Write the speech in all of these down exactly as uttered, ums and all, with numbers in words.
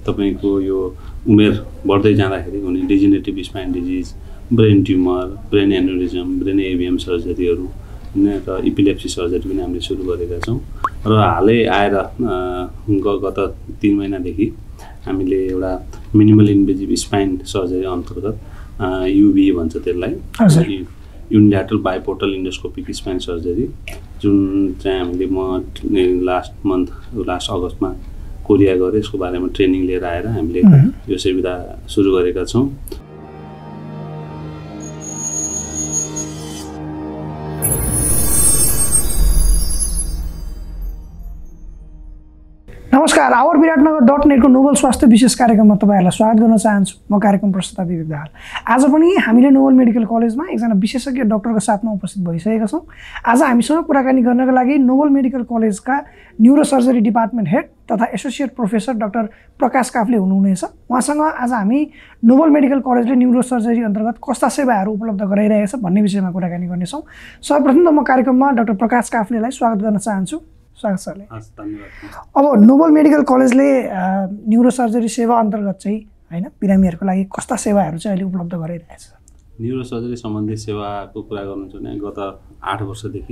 तपाईँको यो उमेर बढ्दै जाँदाखेरि हुने degenerative spine disease, brain tumour, brain aneurysm, brain AVM सर्जरीहरू होइन र इपिलेप्सी सर्जरी पनि हामीले सुरु गरेका छौँ। र हालै आएर गत तिन महिनादेखि हामीले एउटा मिनिमल इन्भेजिभ स्पाइन सर्जरी अन्तर्गत युबी भन्छ त्यसलाई, unilateral biportal endoscopic spine surgery, जुन चाहिँ हामीले म लास्ट मन्थ लास्ट अगस्तमा कोरिया गरेँ। यसको बारेमा ट्रेनिङ लिएर आएर हामीले यो सुविधा सुरु गरेका छौँ। नमस्कार, आवर विराटनगर डट नेटको नोबल स्वास्थ्य विशेष कार्यक्रममा तपाईँहरूलाई स्वागत गर्न चाहन्छु। म कार्यक्रम प्रस्तुता विवेक दाहाल। आज पनि हामीले नोबल मेडिकल कलेजमा एकजना विशेषज्ञ डाक्टरको साथमा उपस्थित भइसकेका छौँ। आज हामीसँग कुराकानी गर्नका लागि नोबल मेडिकल कलेजका न्युरोसर्जरी डिपार्टमेन्ट हेड तथा associate professor doctor Prakash Kafle हुनुहुनेछ। उहाँसँग आज हामी नोबल मेडिकल कलेजले न्युरोसर्जरी अन्तर्गत कस्ता सेवाहरू उपलब्ध गराइरहेछ भन्ने विषयमा कुराकानी गर्नेछौँ। सर्वप्रथम त म कार्यक्रममा डाक्टर प्रकाश काफ्लेलाई स्वागत गर्न चाहन्छु। स्वागत सरले। अब नोबल मेडिकल कलेजले न्युरोसर्जरी सेवा अन्तर्गत चाहिँ होइन बिरामीहरूको लागि कस्ता सेवाहरू चाहिँ अहिले उपलब्ध गराइरहेछ? न्युरोसर्जरी सम्बन्धी सेवाको कुरा गर्नुहुन्छ भने गत आठ वर्षदेखि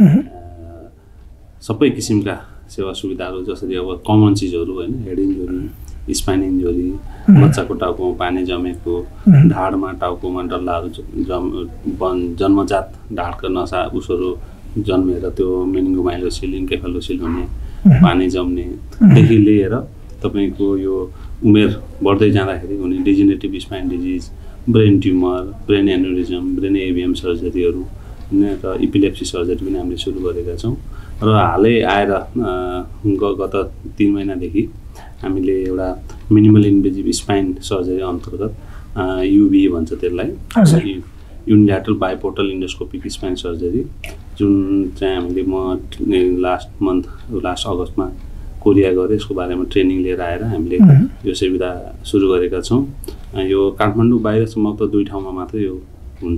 सबै किसिमका सेवा सुविधाहरू, जसरी अब कमन चिजहरू होइन, हेड इन्जुरी, स्पाइन इन्जुरी, बच्चाको टाउकोमा पानी जमेको, ढाडमा टाउकोमा डल्लाहरू जम जन्मजात ढाडका नसा उसहरू जन्मेर त्यो मेनिङ्गोमाइलोसिल, इन्केफालोसिल हुने, पानी जम्नेदेखि लिएर तपाईँको यो उमेर बढ्दै जाँदाखेरि हुने degenerative spine disease, brain tumour, brain aneurysm, brain AVM सर्जरीहरू होइन र इपिलेप्सी सर्जरी पनि हामीले सुरु गरेका छौँ। र हालै आएर गत तिन महिनादेखि हामीले एउटा मिनिमल इन्भेजिभ स्पाइन सर्जरी अन्तर्गत युबी भन्छ त्यसलाई, unilateral biportal endoscopic spine surgery, जुन चाहिँ हामीले म लास्ट मन्थ लास्ट अगस्तमा कोरिया गरेँ। यसको बारेमा ट्रेनिङ लिएर आएर हामीले यो सुविधा सुरु गरेका छौँ। यो काठमाडौँ बाहिरसम्म त दुई ठाउँमा मात्रै यो हुन्छ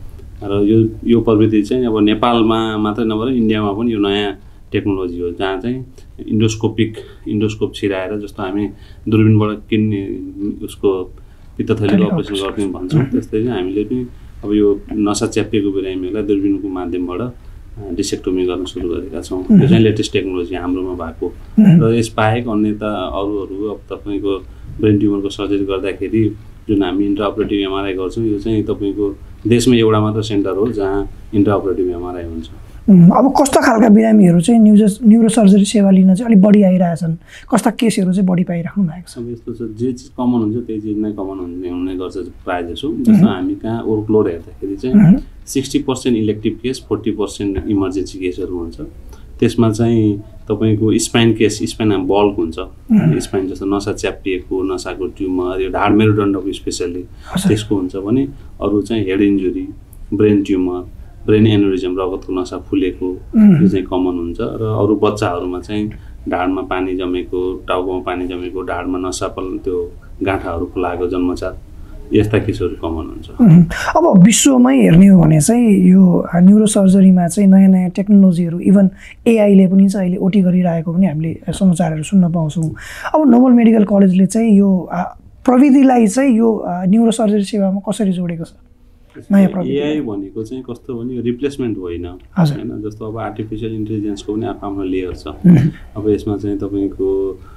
र यो यो प्रविधि चाहिँ अब नेपालमा मात्रै नभएर इन्डियामा पनि यो नयाँ टेक्नोलोजी हो, जहाँ चाहिँ इन्डोस्कोपिक इन्डोस्कोप छिराएर, जस्तो हामी दूरबीनबाट किन्ने उसको पित्तथलीको अपरेसन गर्ने भन्छौँ, त्यस्तै चाहिँ हामीले पनि अब यो नसा च्यापिएको बिरामीहरूलाई दूरबीनको माध्यमबाट डिसेक्टोमी गर्न सुरु गरेका छौँ। यो चाहिँ लेटेस्ट टेक्नोलोजी हाम्रोमा भएको। र यसबाहेक अन्य त अरूहरू अब तपाईँको ब्रेन ट्युमरको सर्जरी गर्दाखेरि जुन हामी इन्ट्राअपरेटिभ एमआरआई गर्छौँ, यो चाहिँ तपाईँको देशमा एउटा मात्र सेन्टर हो जहाँ इन्ट्राअपरेटिभ एमआरआई हुन्छ। अब कस्ता खालका बिरामीहरू चाहिँ न्युरो न्युरोसर्जरी सेवा लिन चाहिँ अलिक बढी आइरहेछन्, कस्ता केसहरू चाहिँ बढी पाइराख्नु भएको छ? अब यस्तो छ, जे चिज कमन हुन्छ त्यही चिज नै कमन हुने हुने गर्छ प्रायः जसो। जस्तो हामी कहाँ वर्कलोड हेर्दाखेरि चाहिँ sixty percent elective case, forty percent emergency केसहरू हुन्छ। त्यसमा चाहिँ तपाईँको स्पाइन केस, स्पाइन बल्क हुन्छ, स्पाइन जस्तो नसा च्यापिएको, नसाको ट्युमर, यो ढाड मेरुदण्डको स्पेसल्ली त्यसको हुन्छ भने, अरू चाहिँ head injury, brain tumour, brain aneurysm, रगतको नसा फुलेको, यो चाहिँ कमन हुन्छ। र अरू बच्चाहरूमा चाहिँ ढाडमा पानी जमेको, टाउकोमा पानी जमेको, ढाडमा नसा त्यो गाँठाहरू फुलाएको जन्मजात, यस्ता केसहरू कमन हुन्छ। अब विश्वमै हेर्ने हो भने चाहिँ यो न्युरोसर्जरीमा चाहिँ नयाँ नयाँ टेक्नोलोजीहरू, इभन एआईले पनि चाहिँ अहिले ओटी गरिरहेको पनि हामीले समाचारहरू सुन्न पाउँछौँ। अब नोबल मेडिकल कलेजले चाहिँ यो प्रविधिलाई चाहिँ यो न्युरोसर्जरी सेवामा कसरी जोडेको छ? नयाँ प्रविधि एआई भनेको चाहिँ कस्तो भने रिप्लेसमेन्ट होइन होइन, जस्तो अब आर्टिफिसियल इन्टेलिजेन्सको पनि आफ्नो आफ्नो लेयर छ। अब यसमा चाहिँ तपाईँको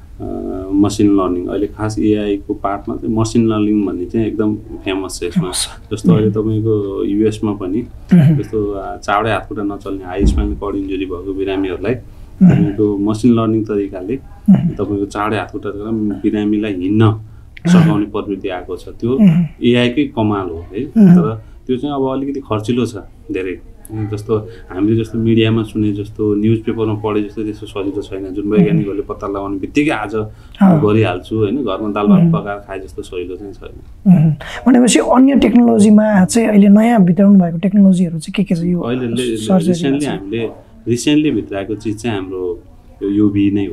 मसिन लर्निङ, अहिले खास एआईको पार्टमा चाहिँ मसिन लर्निङ भन्ने चाहिँ एकदम फेमस छ यसमा। जस्तो अहिले तपाईँको युएसमा पनि जस्तो चाँडै हातखुट्टा नचल्ने, हाई स्पाइनल कर्ड इन्जुरी भएको बिरामीहरूलाई तपाईँको मसिन लर्निङ तरिकाले तपाईँको चाँडै हातखुट्टा बिरामीलाई हिँड्न सघाउने प्रविधि आएको छ। त्यो एआईकै कमाल हो है। तर त्यो चाहिँ अब अलिकति खर्चिलो छ धेरै। जस्तो हामीले जस्तो मिडियामा सुने जस्तो, न्युज पेपरमा पढे जस्तो त्यस्तो सजिलो छैन। जुन वैज्ञानिकहरूले पत्ता लगाउने बित्तिकै आज गरिहाल्छु होइन, घरमा दाल भात पकाएर खाए जस्तो सजिलो चाहिँ छैन। भनेपछि अन्य टेक्नोलोजीमा चाहिँ अहिले नयाँ भित्राउनु भएको टेक्नोलोजीहरू चाहिँ के के छ? यो अहिले रिसेन्टली हामीले रिसेन्टली भित्राएको चिज चाहिँ हाम्रो यो युबी नै हो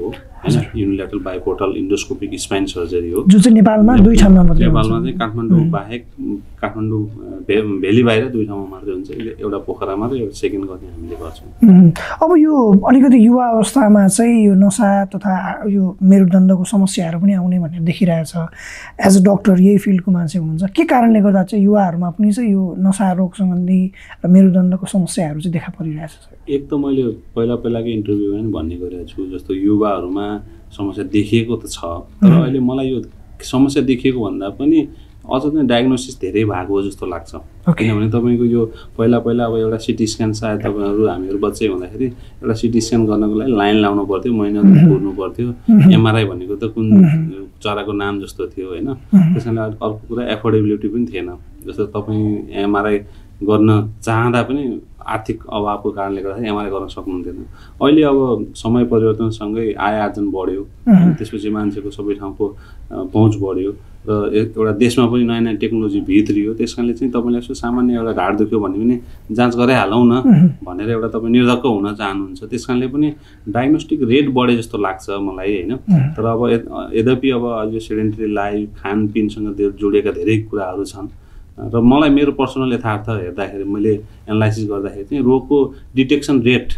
होइन unilateral biportal endoscopic spine surgery हो, जुन चाहिँ नेपालमा दुई ठाउँमा मात्रै नेपालमा चाहिँ काठमाडौँ बाहेक काठमाडौँ भे भेली बाहिर दुई ठाउँमा मात्रै हुन्छ, एउटा पोखरामा र एउटा सेकेन्ड गर्ने हामीले गर्छौँ। अब यो अलिकति युवा अवस्थामा चाहिँ यो नसा तथा यो मेरुदण्डको समस्याहरू पनि आउने भनेर देखिरहेछ। एज अ डक्टर यही फिल्डको मान्छे हुनुहुन्छ, के कारणले गर्दा चाहिँ युवाहरूमा पनि चाहिँ यो नसा रोग सम्बन्धी र मेरुदण्डको समस्याहरू चाहिँ देखा परिरहेछ? एक त मैले पहिला पहिलाको इन्टरभ्यूमा पनि भन्ने गरेको छु, जस्तो युवाहरूमा समस्या देखिएको त छ, तर अहिले मलाई यो समस्या देखिएको भन्दा पनि अझ चाहिँ डायग्नोसिस धेरै भएको जस्तो लाग्छ। किनभने तपाईँको यो पहिला पहिला अब एउटा सिटी स्क्यान सायद तपाईँहरू हामीहरू बच्चै हुँदाखेरि एउटा सिटी स्क्यान गर्नको लागि लाइन लाउनु पर्थ्यो, महिना कुर्नु पर्थ्यो। एमआरआई भनेको त कुन चराको नाम जस्तो थियो होइन, त्यस कारणले अर्को कुरा एफोर्डेबिलिटी पनि थिएन। जस्तो तपाईँ एमआरआई गर्न चाहँदा पनि आर्थिक अभावको कारणले गर्दाखेरि एमआरआई गर्न सक्नुहुन्थेन। अहिले अब समय परिवर्तनसँगै आय आर्जन बढ्यो, त्यसपछि मान्छेको सबै ठाउँको पहुँच बढ्यो र एउटा देशमा पनि नयाँ नयाँ टेक्नोलोजी भित्रियो। त्यस कारणले चाहिँ तपाईँले यसो सामान्य एउटा ढाड दुख्यो भने पनि जाँच गराइहालौँ न भनेर एउटा तपाईँ निर्धक्क हुन चाहनुहुन्छ। त्यस कारणले पनि डायग्नोस्टिक रेट बढे जस्तो लाग्छ मलाई होइन। तर अब यद्यपि अब यो सेडेन्टरी लाइफ खानपिनसँग जोडिएका धेरै कुराहरू छन् र मलाई मेरो पर्सनल यथार्थ हेर्दाखेरि मैले एनालाइसिस गर्दाखेरि चाहिँ रोगको डिटेक्सन रेट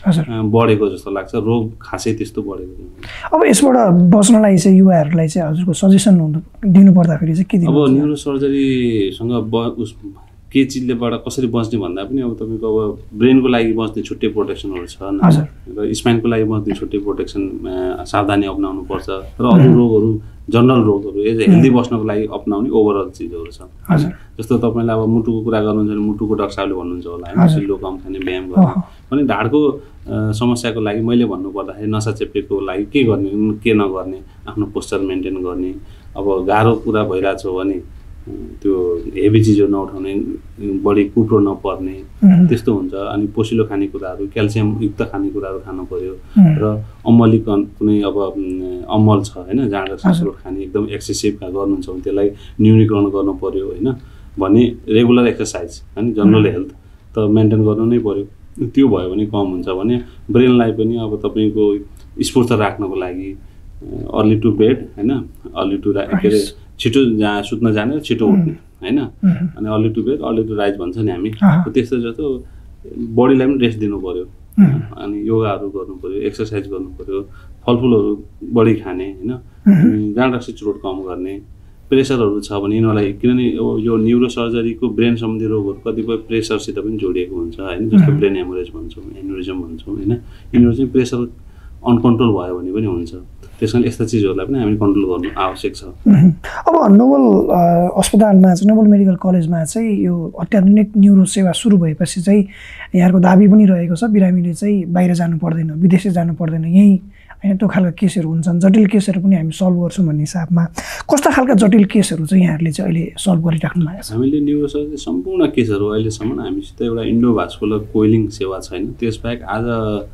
बढेको जस्तो लाग्छ, रोग खासै त्यस्तो बढेको। अब यसबाट बच्नलाई चाहिँ युवाहरूलाई चाहिँ हजुरको सजेसन हुनु दिनु पर्दाखेरि चाहिँ के दिनु? अब न्युरो सर्जरीसँग ब उस के चिजलेबाट कसरी बच्ने भन्दा पनि अब तपाईँको अब ब्रेनको लागि बच्ने छुट्टै प्रोटेक्सनहरू छन् र स्पाइनको लागि बच्ने छुट्टै प्रोटेक्सन सावधानी अप्नाउनु पर्छ र अरू रोगहरू जनरल रोगहरू एज हेल्दी बस्नको लागि अप्नाउने ओभरअल चिजहरू छ। जस्तो तपाईँलाई अब मुटुको कुरा गर्नुहुन्छ भने मुटुको डाक्टर साहबले भन्नुहुन्छ होला होइन, सिल्लो कम खाने व्यायाम गर्ने भने ढाडको समस्याको लागि मैले भन्नुपर्दाखेरि नसा चेपेको लागि के गर्ने के नगर्ने, आफ्नो पोस्चर मेन्टेन गर्ने। अब गाह्रो कुरा भइरहेछ भने त्यो हेभी चिजहरू नउठाउने, बढी कुप्रो नपर्ने त्यस्तो हुन्छ। अनि पोसिलो खानेकुराहरू क्याल्सियम युक्त खानेकुराहरू खानु पर्यो र अम्लीकरण कुनै अब अमल छ होइन जाँड सासरोट खाने एकदम एक्सेसिभ गर्नुहुन्छ भने त्यसलाई न्यूनीकरण गर्नु पर्यो होइन। भने रेगुलर एक्सर्साइज होइन जनरल हेल्थ त मेन्टेन गर्नु नै पर्यो। त्यो भयो भने कम हुन्छ भने ब्रेनलाई पनि अब तपाईँको स्फूर्त राख्नको लागि अर्ली टु बेड होइन, अर्ली टु के अरे छिटो जहाँ सुत्न जाने छिटो उठ्ने होइन, अनि early to bed early to rise भन्छ नि हामी, त्यस्तो जस्तो बडीलाई पनि रेस्ट दिनु पर्यो। अनि योगाहरू गर्नु पर्यो, एक्सर्साइज गर्नु पर्यो, फलफुलहरू बढी खाने होइन, अनि जाँड चोट कम गर्ने। प्रेसरहरू छ भने यिनीहरूलाई किनभने यो न्युरो सर्जरीको ब्रेन सम्बन्धी रोगहरू कतिपय प्रेसरसित पनि जोडिएको हुन्छ होइन, जस्तो ब्रेन हेमोरेज भन्छौँ, एन्युरिजम भन्छौँ होइन। यिनीहरू चाहिँ प्रेसर अनकन्ट्रोल भयो भने पनि हुन्छ। त्यस कारणले यस्ता चिजहरूलाई पनि हामी कन्ट्रोल गर्नु आवश्यक छ। अब नोबल अस्पतालमा चाहिँ नोबल मेडिकल कलेजमा चाहिँ यो अत्याधुनिक न्युरो सेवा सुरु भएपछि चाहिँ यहाँको दाबी पनि रहेको छ बिरामीले चाहिँ बाहिर जानु पर्दैन, विदेश जानु पर्दैन, यहीँ होइन त्यो खालका केसहरू हुन्छन्, जटिल केसहरू पनि हामी सल्भ गर्छौँ भन्ने हिसाबमा कस्ता खालका जटिल केसहरू चाहिँ यहाँहरूले चाहिँ अहिले सल्भ गरिराख्नु भएको छ? हामीले न्युरो सर्जरी सम्पूर्ण केसहरू अहिलेसम्म हामीसित एउटा इन्डोभास्कुलर कोइलिङ सेवा छैन। त्यसबाहेक आज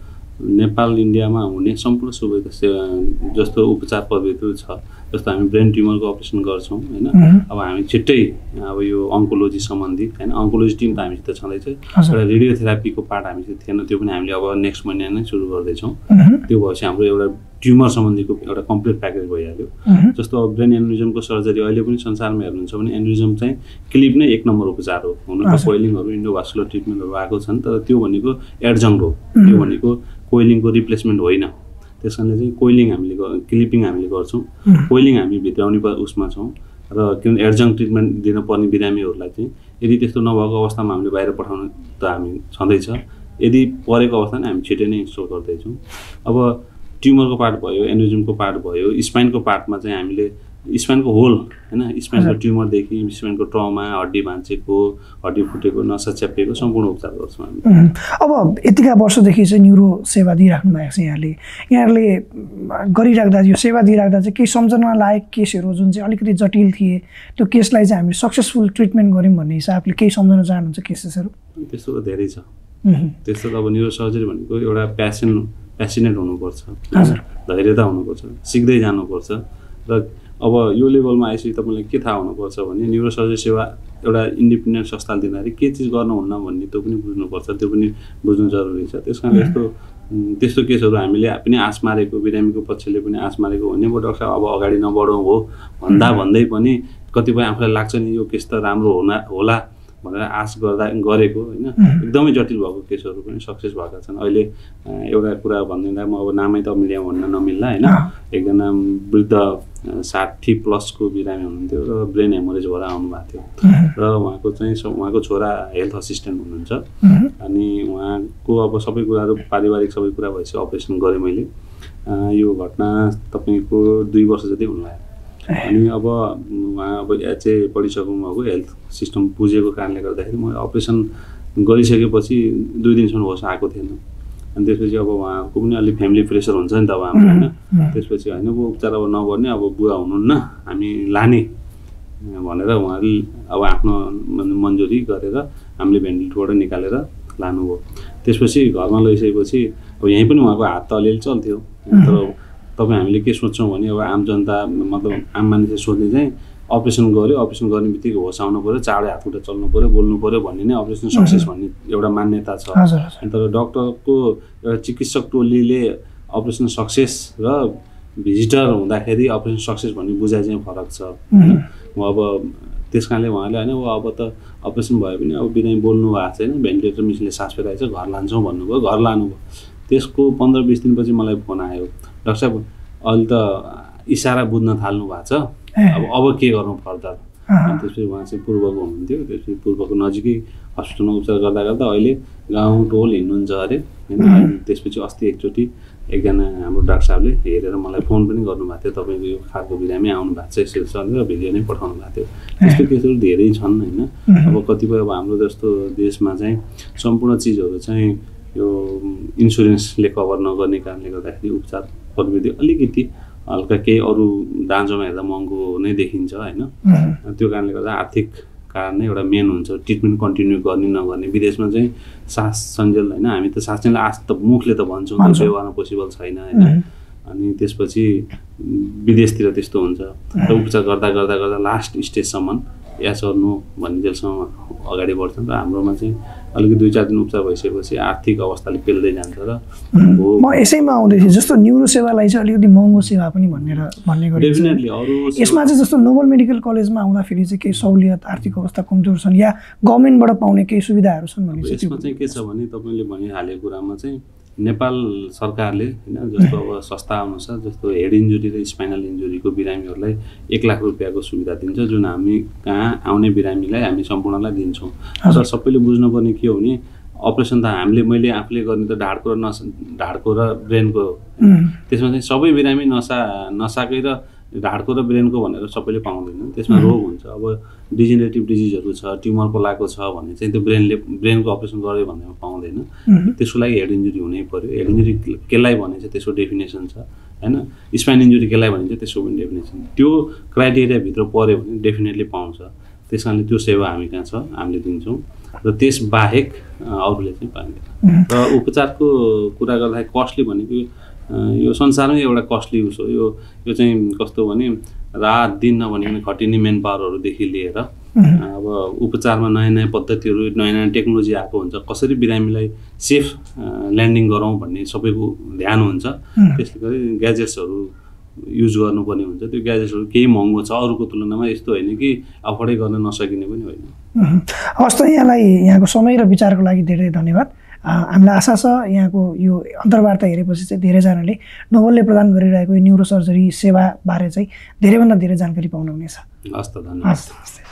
नेपाल इन्डियामा हुने सम्पूर्ण सुविधा जस्तो उपचार पद्धतिहरू छ। जस्तो हामी ब्रेन ट्युमरको अपरेसन गर्छौँ होइन। अब हामी छिट्टै अब यो अङ्कोलोजी सम्बन्धी होइन, अङ्कोलोजी टिम त हामीसित छँदैछ। एउटा रेडियोथेरापीको पार्ट हामीसित थिएन, त्यो पनि हामीले अब नेक्स्ट महिना नै सुरु गर्दैछौँ। त्यो भएपछि हाम्रो एउटा ट्युमर सम्बन्धीको एउटा कम्प्लिट प्याकेज भइहाल्यो। जस्तो अब ब्रेन एन्युरिजमको सर्जरी अहिले पनि संसारमा हेर्नुहुन्छ भने एन्युरिजम चाहिँ क्लिप नै एक नम्बर उपचार हो। हुन त कोइलिङहरू इन्डोभास्कुलर ट्रिटमेन्टहरू आएको छन्, तर त्यो भनेको एडजङ्क हो, त्यो भनेको कोइलिङको रिप्लेसमेन्ट होइन। त्यस कारणले चाहिँ कोइलिङ हामीले क्लिपिङ हामीले गर्छौँ, कोइलिङ हामी भित्राउने उसमा छौँ। र किनभने एडजङ्क ट्रिटमेन्ट दिनुपर्ने बिरामीहरूलाई चाहिँ यदि त्यस्तो नभएको अवस्थामा हामीले बाहिर पठाउनु त हामी छँदैछ, यदि परेको अवस्थामा हामी छिटै नै इन्स्टल गर्दैछौँ। अब ट्युमरको पार्ट भयो, एन्युरिजमको पार्ट भयो, स्पाइनको पार्टमा चाहिँ हामीले स्पाइनको होल होइन, स्पाइनको ट्युमरदेखि स्पाइनको ट्रमा, हड्डी भाँचेको, हड्डी फुटेको, नसा च्यापिएको सम्पूर्ण उपचार गर्छौँ हामी। अब यतिका वर्षदेखि चाहिँ न्युरो सेवा दिइराख्नु भएको छ यहाँले यहाँहरूले गरिराख्दा यो सेवा दिइराख्दा चाहिँ केही सम्झना लायक केसहरू जुन चाहिँ अलिकति जटिल थिए त्यो केसलाई चाहिँ हामीले सक्सेसफुल ट्रिटमेन्ट गऱ्यौँ भन्ने हिसाबले केही सम्झना चाहनुहुन्छ केसेसहरू? त्यस्तो त धेरै छ। त्यस्तो त अब न्युरो सर्जरी भनेको एउटा प्यासन प्यासिनेट हुनुपर्छ, धैर्यता हुनुपर्छ, सिक्दै जानुपर्छ। र अब यो लेभलमा आएपछि तपाईँलाई के थाहा हुनुपर्छ भने न्युरो सर्जरी सेवा एउटा इन्डिपेन्डेन्ट संस्थाले दिँदाखेरि के चिज गर्नुहुन्न भन्ने त्यो पनि बुझ्नुपर्छ, त्यो पनि बुझ्नु जरुरी छ। त्यस कारणले यस्तो त्यस्तो केसहरू हामीले पनि आश मारेको, बिरामीको पक्षले पनि आश मारेको भने अब डाक्टर साहब अब अगाडि नबढौँ हो भन्दा भन्दै पनि कतिपय आफूलाई लाग्छ नि यो केस त राम्रो हुना होला भनेर आश गर्दा गरेको होइन एकदमै जटिल भएको केसहरू पनि सक्सेस भएका छन्। अहिले एउटा कुरा भनिदिँदा म अब नामै त मिडियामा भन्न नमिल्ला होइन, एकजना वृद्ध साठी प्लसको बिरामी हुनुहुन्थ्यो र ब्रेन हेमोरेज भएर आउनुभएको थियो र उहाँको चाहिँ उहाँको छोरा हेल्थ असिस्टेन्ट हुनुहुन्छ अनि उहाँको अब सबै कुराहरू पारिवारिक सबै कुरा भएपछि अपरेसन गरेँ मैले। यो घटना तपाईँको दुई वर्ष जति हुन लाग्यो अनि अब उहाँ अब एचए पढिसक्नु भएको, हेल्थ सिस्टम बुझेको कारणले गर्दाखेरि म अपरेसन गरिसकेपछि दुई दिनसम्म होस् आएको थिएन। अनि त्यसपछि अब उहाँको पनि अलिक फ्यामिली प्रेसर हुन्छ नि त अब हाम्रो होइन, त्यसपछि होइन अब उपचार अब नगर्ने अब बुवा हुनुहुन्न हामी लाने भनेर उहाँले अब आफ्नो मन्जुरी गरेर हामीले भेन्टिलेटरबाट निकालेर लानुभयो। त्यसपछि घरमा लैसकेपछि अब यहीँ पनि उहाँको हात त अलिअलि चल्थ्यो, तर तपाईँ हामीले के सोच्छौँ भने अब आम जनता मतलब आम मानिसले सोध्ने चाहिँ अपरेसन गऱ्यो, अपरेसन गर्ने बित्तिकै होस आउनु पऱ्यो, चाँडै हात खुट्टा चल्नु पऱ्यो, बोल्नु पऱ्यो भन्ने नै अपरेसन सक्सेस भन्ने एउटा मान्यता छ। तर डक्टरको एउटा चिकित्सक टोलीले अपरेसन सक्सेस र भिजिटर हुँदाखेरि अपरेसन सक्सेस भन्ने बुझाइ चाहिँ फरक छ होइन। अब त्यस कारणले उहाँले होइन अब त अपरेसन भयो भने अब बिरामी बोल्नु भएको छैन, भेन्टिलेटर मिसले सास फेराएछ, घर लान्छौँ भन्नुभयो, घर लानुभयो। त्यसको पन्ध्र बिस दिनपछि मलाई फोन आयो, डाक्टर साहब अहिले त इसारा बुझ्न थाल्नु भएको छ, अब अब के गर्नु फर्दर। अनि त्यसपछि उहाँ चाहिँ पूर्वको हुनुहुन्थ्यो, त्यसपछि पूर्वको नजिकै हस्पिटलमा उपचार गर्दा गर्दा अहिले गाउँ टोल हिँड्नुहुन्छ अरे होइन। त्यसपछि अस्ति एकचोटि एकजना हाम्रो डाक्टर साहबले हेरेर मलाई फोन पनि गर्नुभएको थियो, तपाईँको यो खालको बिरामी आउनु भएको छ यसो भनेर भिडियो नै पठाउनु भएको थियो। त्यस्तो केसहरू धेरै छन् होइन। अब कतिपय अब हाम्रो जस्तो देशमा चाहिँ सम्पूर्ण चिजहरू चाहिँ यो इन्सुरेन्सले कभर नगर्ने कारणले गर्दाखेरि उपचार प्रविधि अलिकति हल्का केही अरू दाँजोमा हेर्दा महँगो नै देखिन्छ होइन। त्यो कारणले गर्दा आर्थिक कारण नै एउटा मेन हुन्छ ट्रिटमेन्ट कन्टिन्यू गर्ने नगर्ने। विदेशमा चाहिँ सास सन्जेल होइन, हामी त सास सन्जेल आज त मुखले त भन्छौँ, व्यवहारमा पोसिबल छैन होइन। अनि त्यसपछि विदेशतिर त्यस्तो हुन्छ र उपचार गर्दा गर्दा गर्दा लास्ट स्टेजसम्म यस और नो भन्ने जेलसम्म अगाडि बढ्छन् र हाम्रोमा चाहिँ अलिकति दुई चार दिन उपचार भइसकेपछि आर्थिक अवस्थाले पेल्दै जान्छ र म यसैमा आउँदै थिएँ जस्तो न्युरो सेवालाई चाहिँ अलिकति महँगो सेवा पनि भनेर भन्ने गरिन्छ। डेफिनेटली अरू यसमा चाहिँ जस्तो नोबल मेडिकल कलेजमा आउँदाखेरि चाहिँ केही सहुलियत आर्थिक अवस्था कमजोर छन् या गभर्नमेन्टबाट पाउने केही सुविधाहरू छन् भने चाहिँ यसमा चाहिँ के छ भने तपाईँले भनिहालेको कुरामा चाहिँ नेपाल सरकारले होइन जस्तो अब संस्था अनुसार जस्तो हेड इन्जुरी र स्पाइनल इन्जुरीको बिरामीहरूलाई एक लाख रुपियाँको सुविधा दिन्छ, जुन हामी कहाँ आउने बिरामीलाई हामी सम्पूर्णलाई दिन्छौँ। र सबैले बुझ्नुपर्ने के हो भने अपरेसन त हामीले मैले आफूले गर्ने त ढाडको र नसा ढाडको र ब्रेनको, त्यसमा चाहिँ सबै बिरामी नसा नसाकै र ढाडको र ब्रेनको भनेर सबैले पाउँदैन। त्यसमा रोग हुन्छ, अब डिजेनेरेटिभ डिजिजहरू छ, ट्युमर पलाएको छ भने चाहिँ त्यो ब्रेनले ब्रेनको अपरेसन गर्यो भनेर पाउँदैन। त्यसको लागि हेड इन्जुरी हुनै पर्यो। हेड इन्जुरी केलाई भने चाहिँ त्यसको डेफिनेसन छ होइन, स्पाइन इन्जुरी केलाई भने चाहिँ त्यसको पनि डेफिनेसन, त्यो क्राइटेरियाभित्र पऱ्यो भने डेफिनेटली पाउँछ। त्यस कारणले त्यो सेवा हामी कहाँ छ हामीले दिन्छौँ र त्यस बाहेक अरूले चाहिँ पाइँदैन। र उपचारको कुरा गर्दाखेरि कस्टली भनेको यो संसारमै एउटा कस्टली उस हो। यो यो चाहिँ कस्तो भने रात दिन नभनिकन खटिने मेन पावरहरूदेखि लिएर अब उपचारमा नयाँ नयाँ पद्धतिहरू नयाँ नयाँ टेक्नोलोजी आएको हुन्छ, कसरी बिरामीलाई सेफ ल्यान्डिङ गरौँ भन्ने सबैको ध्यान हुन्छ। त्यसले गर्दा ग्याजेट्सहरू युज गर्नुपर्ने हुन्छ। त्यो ग्याजेट्सहरू केही महँगो छ, अरूको तुलनामा यस्तो होइन कि अफोर्डै गर्न नसकिने पनि होइन। हवस् त, यहाँलाई यहाँको समय र विचारको लागि धेरै धन्यवाद। हामीलाई आशा छ यहाँको यो अन्तर्वार्ता हेरेपछि चाहिँ धेरैजनाले नोबलले प्रदान गरिरहेको यो न्युरो सर्जरी सेवाबारे चाहिँ धेरैभन्दा धेरै जानकारी पाउनुहुनेछ। हस् त, धन्यवाद।